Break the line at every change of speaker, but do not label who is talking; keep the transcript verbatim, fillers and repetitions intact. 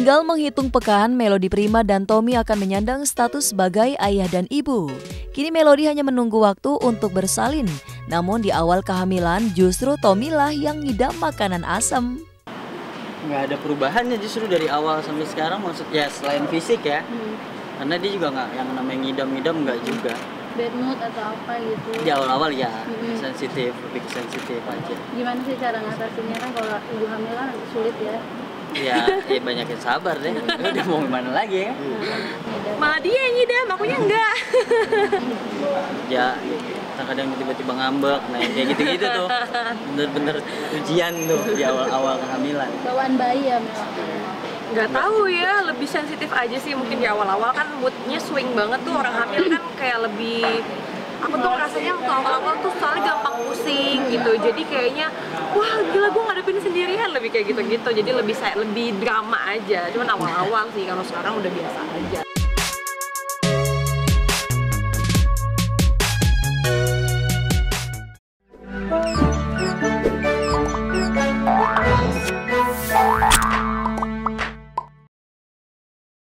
Tinggal menghitung pekan, Melody Prima dan Tommy akan menyandang status sebagai ayah dan ibu. Kini Melody hanya menunggu waktu untuk bersalin. Namun di awal kehamilan justru Tommy lah yang ngidam makanan asam.
Nggak ada perubahannya justru dari awal sampai sekarang, maksudnya selain fisik ya. Hmm. Karena dia juga nggak yang namanya ngidam-ngidam nggak juga.
Bad mood atau apa gitu?
Di awal-awal ya,
hmm.
sensitif, lebih sensitif aja.
Gimana sih cara ngatasinnya, kan kalau ibu hamil kan sulit ya?
Ya, ya banyakin sabar deh. Udah mau gimana lagi ya?
Malah dia yang ngidam, akunya enggak.
Ya, kadang tiba-tiba ngambek, nah kayak gitu-gitu tuh. Bener-bener ujian tuh di awal-awal kehamilan.
Bawaan bayi ya, Mel?
Nggak tahu ya, lebih sensitif aja sih mungkin di awal-awal, kan moodnya swing banget tuh, orang hamil kan kayak lebih, aku tuh rasanya waktu awal-awal tuh soalnya gampang pusing gitu, jadi kayaknya wah gila gue ngadepin sendirian, lebih kayak gitu-gitu, jadi lebih saya lebih drama aja, cuman awal-awal sih, kalau sekarang udah biasa aja.